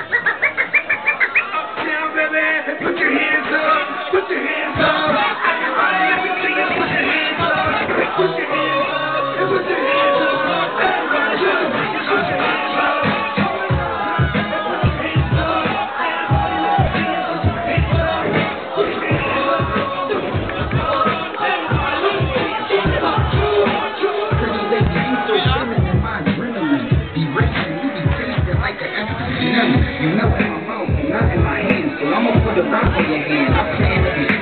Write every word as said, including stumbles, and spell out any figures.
Now, baby, put your hands up, put your hands up. Everybody, let me see you put your hands up. Put your hands up, and put your hands up. Everybody, let me see you put your hands up. You know I'm alone, not in my hands, so I'ma put a rock in your hand. I'm saying